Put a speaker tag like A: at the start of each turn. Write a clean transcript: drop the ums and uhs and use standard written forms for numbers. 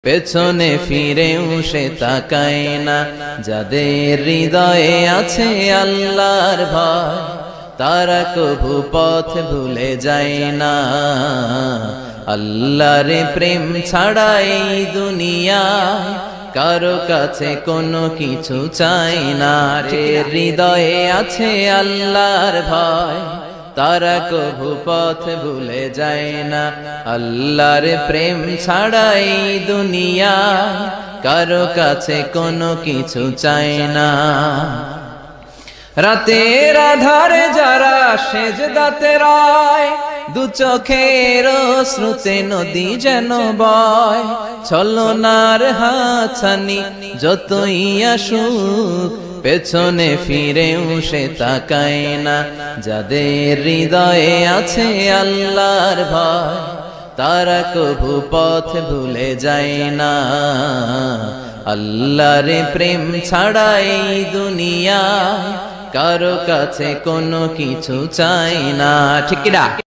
A: পেছনে ফিরেও সে তাকায় না, যাদের হৃদয়ে আছে আল্লাহর ভয়, তারা কভু পথ ভুলে যায় না। আল্লাহর প্রেম ছাড়াই দুনিয়ায় কারো কাছে কোনো কিছু চাই না। হৃদয়ে আছে আল্লাহর ভয়, তারা কভু পথ ভুলে যায় না। আল্লাহর প্রেম ছাড়াই দুনিয়ায় কারো কাছে কোনো কিছু চায় না। রাতের আধারে যারা সেজদাতে রয়, দু চোখের শ্রুতে নদী যেন বয়। ছলনার হাতছানি যতই আসুক, পেছনে ফিরেও সে তাকায় না। যাদের হৃদয়ে আছে আল্লাহর ভয়, তারা কভু পথ ভুলে যায় না। আল্লাহর প্রেম ছাড়াই দুনিয়ায় কারো কাছে কোনো কিছু চাই না। ঠিক কিনা?